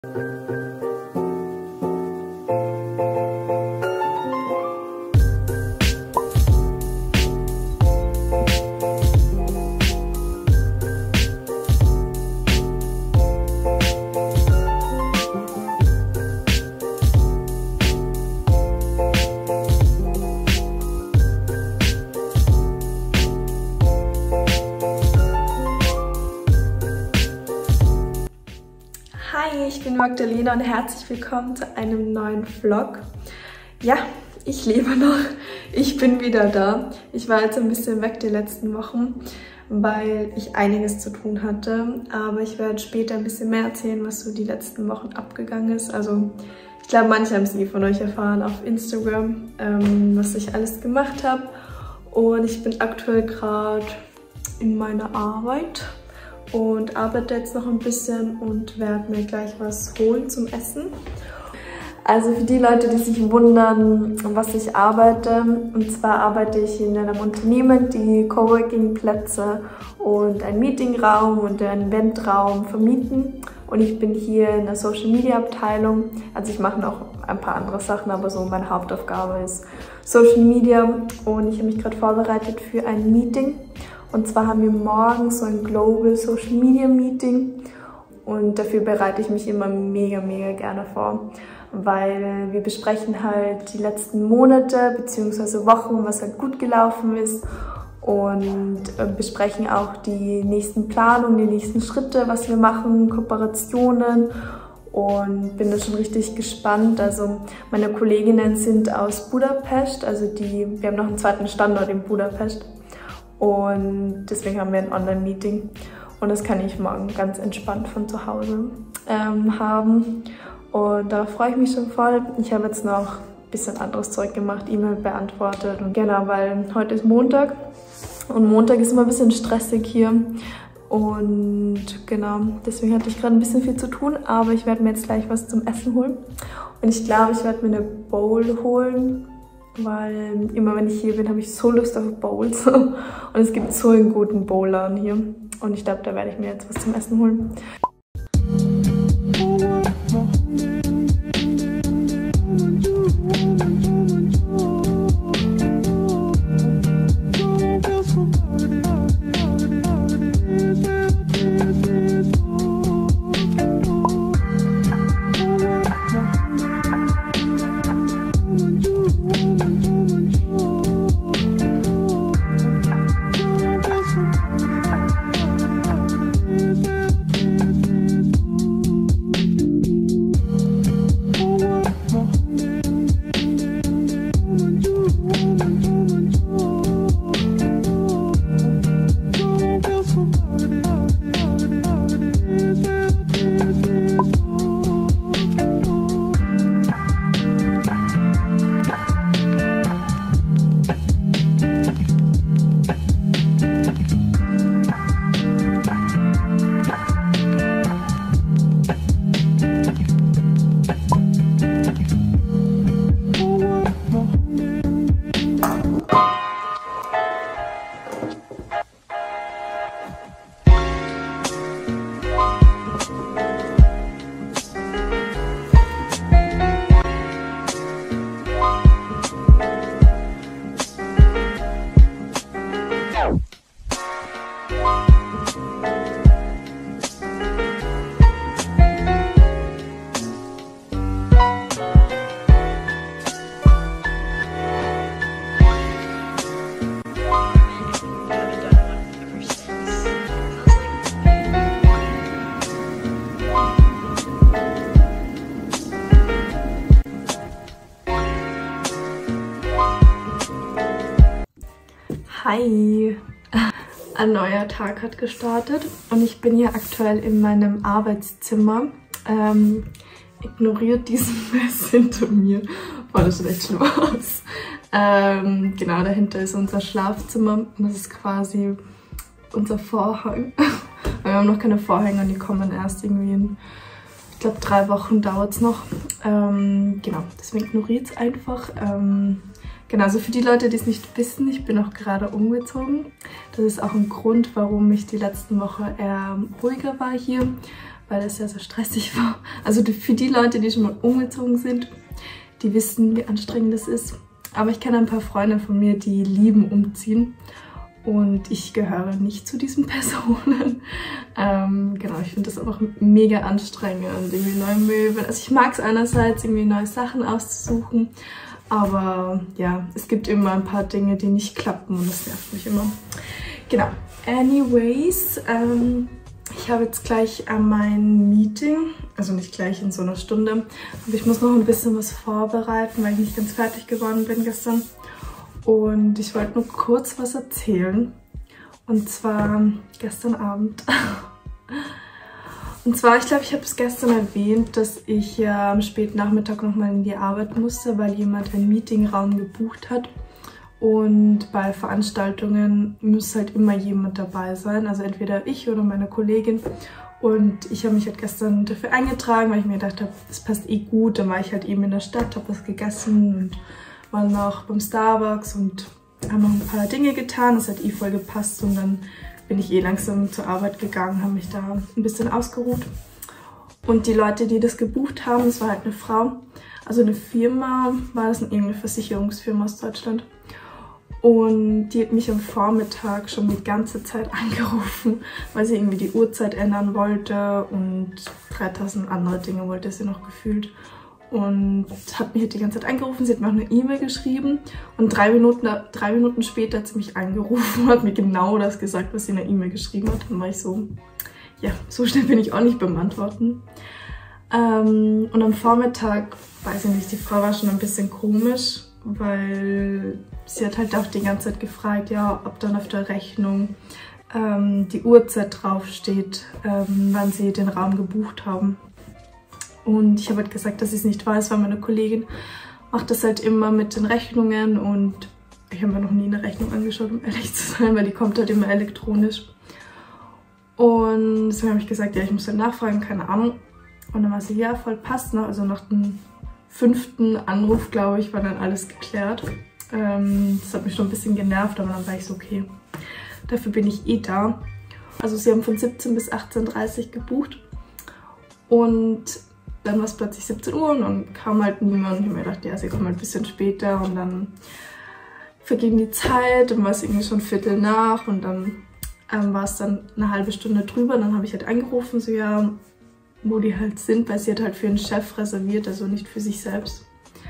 Hi, ich bin Magdalena und herzlich willkommen zu einem neuen Vlog. Ja, ich lebe noch. Ich bin wieder da. Ich war jetzt ein bisschen weg die letzten Wochen, weil ich einiges zu tun hatte. Aber ich werde später ein bisschen mehr erzählen, was so die letzten Wochen abgegangen ist. Also ich glaube, manche haben es von euch erfahren auf Instagram, was ich alles gemacht habe. Und ich bin aktuell gerade in meiner Arbeit und arbeite jetzt noch ein bisschen und werde mir gleich was holen zum Essen. Also für die Leute, die sich wundern, was ich arbeite, und zwar arbeite ich in einem Unternehmen, die Coworking-Plätze und einen Meetingraum und einen Eventraum vermieten. Und ich bin hier in der Social-Media-Abteilung. Also ich mache noch ein paar andere Sachen, aber so meine Hauptaufgabe ist Social Media. Und ich habe mich gerade vorbereitet für ein Meeting. Und zwar haben wir morgen so ein Global Social Media Meeting und dafür bereite ich mich immer mega gerne vor, weil wir besprechen halt die letzten Monate bzw. Wochen, was halt gut gelaufen ist und besprechen auch die nächsten Planungen, die nächsten Schritte, was wir machen, Kooperationen, und bin da schon richtig gespannt. Also meine Kolleginnen sind aus Budapest, also wir haben noch einen zweiten Standort in Budapest. Und deswegen haben wir ein Online-Meeting und das kann ich morgen ganz entspannt von zu Hause haben. Und da freue ich mich schon voll. Ich habe jetzt noch ein bisschen anderes Zeug gemacht, E-Mail beantwortet. Und genau, weil heute ist Montag und Montag ist immer ein bisschen stressig hier. Und genau, deswegen hatte ich gerade ein bisschen viel zu tun, aber ich werde mir jetzt gleich was zum Essen holen. Und ich glaube, ich werde mir eine Bowl holen, weil immer wenn ich hier bin, habe ich so Lust auf Bowls. Und es gibt so einen guten Bowlladen hier. Und ich glaube, da werde ich mir jetzt was zum Essen holen. Hi! Ein neuer Tag hat gestartet und ich bin hier aktuell in meinem Arbeitszimmer. Ignoriert diesen Mess hinter mir. Boah, das sieht echt schlimm aus. Genau, dahinter ist unser Schlafzimmer und das ist quasi unser Vorhang. Wir haben noch keine Vorhänge und die kommen erst irgendwie in, ich glaube, 3 Wochen dauert es noch. Genau, deswegen ignoriert es einfach. Genau, also für die Leute, die es nicht wissen, ich bin auch gerade umgezogen. Das ist auch ein Grund, warum ich die letzten Woche eher ruhiger war hier, weil es sehr, sehr stressig war. Also für die Leute, die schon mal umgezogen sind, die wissen, wie anstrengend das ist. Aber ich kenne ein paar Freunde von mir, die lieben umziehen. Und ich gehöre nicht zu diesen Personen. Genau, ich finde das einfach mega anstrengend, irgendwie neue Möbel. Also ich mag es einerseits, irgendwie neue Sachen auszusuchen. Aber ja, es gibt immer ein paar Dinge, die nicht klappen und das nervt mich immer. Genau. Anyways, ich habe jetzt gleich mein Meeting, also nicht gleich in so einer Stunde, aber ich muss noch ein bisschen was vorbereiten, weil ich nicht ganz fertig geworden bin gestern. Und ich wollte nur kurz was erzählen. Und zwar gestern Abend. Und zwar, ich glaube, ich habe es gestern erwähnt, dass ich am späten Nachmittag nochmal in die Arbeit musste, weil jemand einen Meetingraum gebucht hat. Und bei Veranstaltungen muss halt immer jemand dabei sein, also entweder ich oder meine Kollegin. Und ich habe mich halt gestern dafür eingetragen, weil ich mir gedacht habe, das passt eh gut. Dann war ich halt eben in der Stadt, habe was gegessen und war noch beim Starbucks und haben noch ein paar Dinge getan. Das hat eh voll gepasst und dann bin ich eh langsam zur Arbeit gegangen, habe mich da ein bisschen ausgeruht. Und die Leute, die das gebucht haben, das war halt eine Frau, also eine Firma, war das irgendeine Versicherungsfirma aus Deutschland. Und die hat mich am Vormittag schon die ganze Zeit angerufen, weil sie irgendwie die Uhrzeit ändern wollte und 3000 andere Dinge wollte sie noch gefühlt. Und hat mich halt die ganze Zeit angerufen, sie hat mir auch eine E-Mail geschrieben und drei Minuten später hat sie mich angerufen und hat mir genau das gesagt, was sie in der E-Mail geschrieben hat. Und dann war ich so, ja, so schnell bin ich auch nicht beim Antworten. Und am Vormittag, weiß ich nicht, die Frau war schon ein bisschen komisch, weil sie hat halt auch die ganze Zeit gefragt, ja, ob dann auf der Rechnung die Uhrzeit draufsteht, wann sie den Raum gebucht haben. Und ich habe halt gesagt, dass ich es nicht weiß, weil meine Kollegin macht das halt immer mit den Rechnungen und ich habe mir noch nie eine Rechnung angeschaut, um ehrlich zu sein, weil die kommt halt immer elektronisch. Und deswegen habe ich gesagt, ja, ich muss halt nachfragen, keine Ahnung. Und dann war sie, ja, voll passt noch. Also nach dem 5. Anruf, glaube ich, war dann alles geklärt. Das hat mich schon ein bisschen genervt, aber dann war ich so, okay, dafür bin ich eh da. Also sie haben von 17 bis 18:30 Uhr gebucht und dann war es plötzlich 17 Uhr und dann kam halt niemand. Ich habe mir gedacht, ja, sie kommen halt ein bisschen später und dann verging die Zeit und war es irgendwie schon Viertel nach und dann war es dann eine halbe Stunde drüber. Dann habe ich halt angerufen, so ja, wo die halt sind, weil sie hat halt für einen Chef reserviert, also nicht für sich selbst.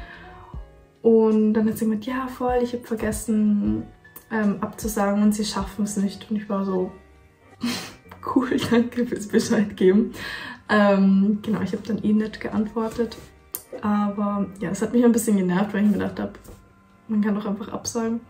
Und dann hat sie gesagt, ja voll, ich habe vergessen abzusagen und sie schaffen es nicht. Und ich war so, cool, danke fürs Bescheid geben. Genau, ich habe dann eh nett geantwortet. Aber ja, es hat mich ein bisschen genervt, weil ich mir gedacht habe, man kann doch einfach absagen.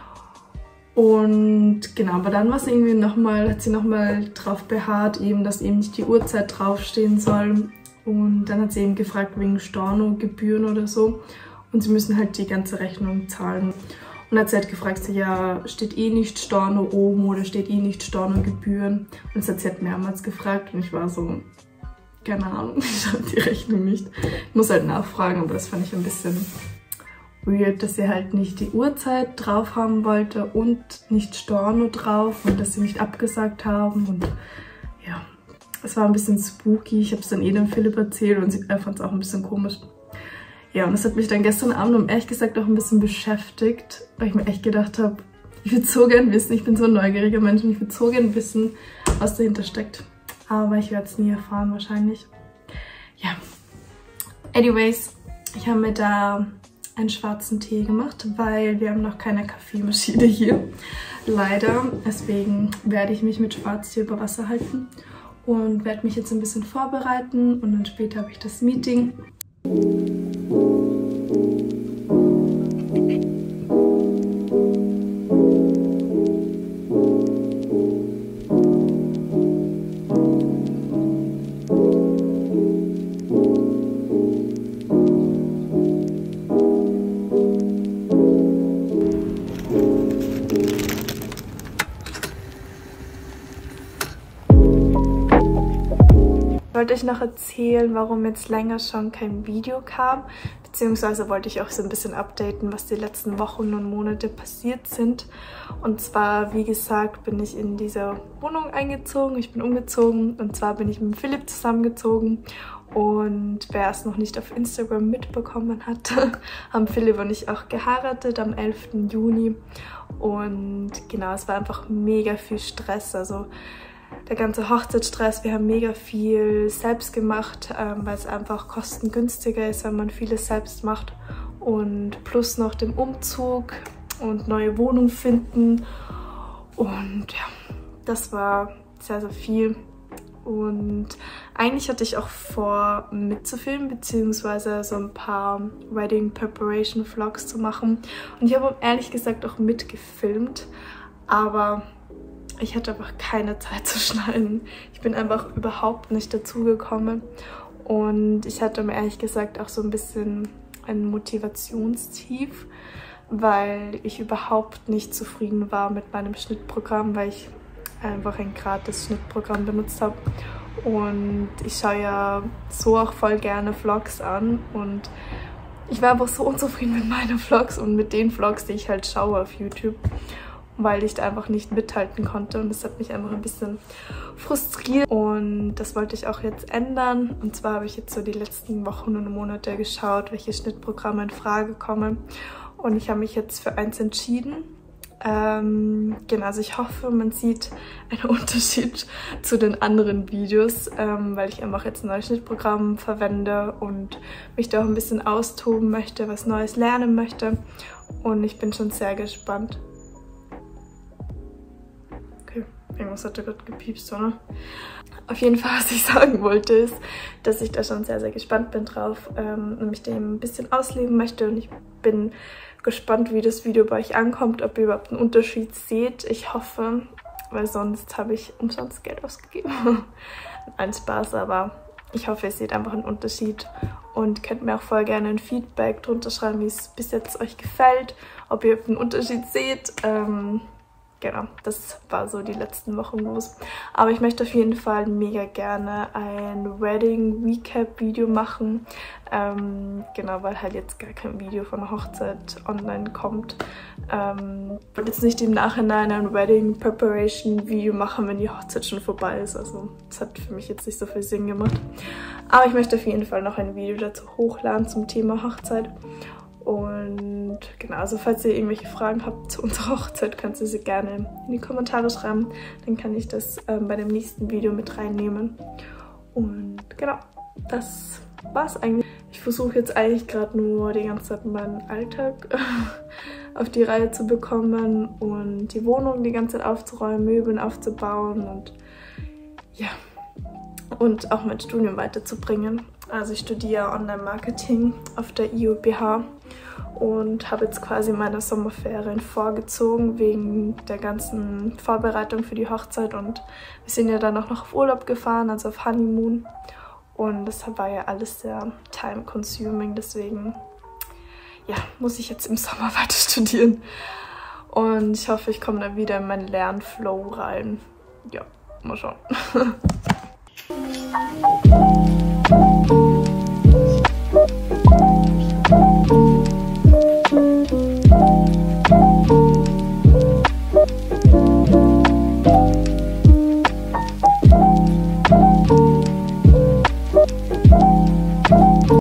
Und genau, aber dann war es irgendwie nochmal, hat sie nochmal drauf beharrt, eben, dass eben nicht die Uhrzeit draufstehen soll. Und dann hat sie eben gefragt wegen Stornogebühren oder so. Und sie müssen halt die ganze Rechnung zahlen. Und dann hat sie halt gefragt, so, ja, steht eh nicht Storno oben oder steht eh nicht Stornogebühren? Und das hat sie halt mehrmals gefragt und ich war so, keine Ahnung, ich habe die Rechnung nicht. Ich muss halt nachfragen, aber das fand ich ein bisschen weird, dass sie halt nicht die Uhrzeit drauf haben wollte und nicht Storno drauf und dass sie nicht abgesagt haben. Und ja, es war ein bisschen spooky. Ich habe es dann dem Philipp erzählt und er fand es auch ein bisschen komisch. Ja, und das hat mich dann gestern Abend, um ehrlich gesagt, auch ein bisschen beschäftigt, weil ich mir echt gedacht habe, ich würde so gern wissen, ich bin so ein neugieriger Mensch und ich würde so gern wissen, was dahinter steckt. Aber ich werde es nie erfahren wahrscheinlich. Ja, anyways, ich habe mir da einen schwarzen Tee gemacht, weil wir haben noch keine Kaffeemaschine hier, leider. Deswegen werde ich mich mit Schwarztee über Wasser halten und werde mich jetzt ein bisschen vorbereiten und dann später habe ich das Meeting. Ich wollte euch noch erzählen, warum jetzt länger schon kein Video kam, beziehungsweise wollte ich auch so ein bisschen updaten, was die letzten Wochen und Monate passiert sind. Und zwar, wie gesagt, bin ich in diese Wohnung eingezogen, ich bin umgezogen und zwar bin ich mit Philipp zusammengezogen. Und wer es noch nicht auf Instagram mitbekommen hat, haben Philipp und ich auch geheiratet am 11. Juni. Und genau, es war einfach mega viel Stress, also der ganze Hochzeitsstress. Wir haben mega viel selbst gemacht, weil es einfach kostengünstiger ist, wenn man vieles selbst macht. Und plus noch den Umzug und neue Wohnung finden. Und ja, das war sehr, sehr viel. Und eigentlich hatte ich auch vor mitzufilmen, beziehungsweise so ein paar Wedding Preparation Vlogs zu machen. Und ich habe ehrlich gesagt auch mitgefilmt, aber ich hatte einfach keine Zeit zu schneiden. Ich bin einfach überhaupt nicht dazu gekommen. Und ich hatte mir ehrlich gesagt auch so ein bisschen ein Motivationstief, weil ich überhaupt nicht zufrieden war mit meinem Schnittprogramm, weil ich einfach ein gratis Schnittprogramm benutzt habe. Und ich schaue ja so auch voll gerne Vlogs an und ich war einfach so unzufrieden mit meinen Vlogs und mit den Vlogs, die ich halt schaue auf YouTube, weil ich da einfach nicht mithalten konnte und das hat mich einfach ein bisschen frustriert und das wollte ich auch jetzt ändern. Und zwar habe ich jetzt so die letzten Wochen und Monate geschaut, welche Schnittprogramme in Frage kommen und ich habe mich jetzt für eins entschieden. Genau, also ich hoffe, man sieht einen Unterschied zu den anderen Videos, weil ich einfach jetzt ein neues Schnittprogramm verwende und mich da auch ein bisschen austoben möchte, was Neues lernen möchte und ich bin schon sehr gespannt. Okay, irgendwas hat da gerade gepiepst, oder? Auf jeden Fall, was ich sagen wollte, ist, dass ich da schon sehr, sehr gespannt bin drauf und mich dem ein bisschen ausleben möchte und ich bin gespannt, wie das Video bei euch ankommt, ob ihr überhaupt einen Unterschied seht. Ich hoffe, weil sonst habe ich umsonst Geld ausgegeben. Ein Spaß, aber ich hoffe, ihr seht einfach einen Unterschied und könnt mir auch voll gerne ein Feedback drunter schreiben, wie es bis jetzt euch gefällt, ob ihr einen Unterschied seht. Genau, das war so die letzten Wochen los. Aber ich möchte auf jeden Fall mega gerne ein Wedding Recap Video machen. Genau, weil halt jetzt gar kein Video von der Hochzeit online kommt. Ich wollte jetzt nicht im Nachhinein ein Wedding Preparation Video machen, wenn die Hochzeit schon vorbei ist. Also das hat für mich jetzt nicht so viel Sinn gemacht. Aber ich möchte auf jeden Fall noch ein Video dazu hochladen zum Thema Hochzeit. Und genau, also falls ihr irgendwelche Fragen habt zu unserer Hochzeit, könnt ihr sie gerne in die Kommentare schreiben. Dann kann ich das bei dem nächsten Video mit reinnehmen. Und genau, das war's eigentlich. Ich versuche jetzt eigentlich gerade nur die ganze Zeit meinen Alltag auf die Reihe zu bekommen und die Wohnung die ganze Zeit aufzuräumen, Möbeln aufzubauen und ja, und auch mein Studium weiterzubringen. Also ich studiere Online-Marketing auf der IUBH und habe jetzt quasi meine Sommerferien vorgezogen wegen der ganzen Vorbereitung für die Hochzeit und wir sind ja dann auch noch auf Urlaub gefahren, also auf Honeymoon und das war ja alles sehr time-consuming, deswegen ja, muss ich jetzt im Sommer weiter studieren und ich hoffe, ich komme dann wieder in meinen Lernflow rein. Ja, mal schauen.